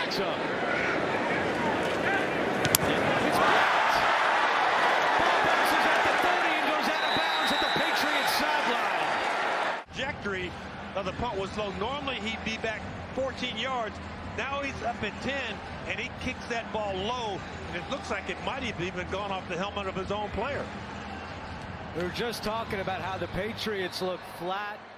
backs up. Trajectory of the punt was low. Normally he'd be back 14 yards. Now he's up at 10, and he kicks that ball low, and it looks like it might have even gone off the helmet of his own player. We were just talking about how the Patriots look flat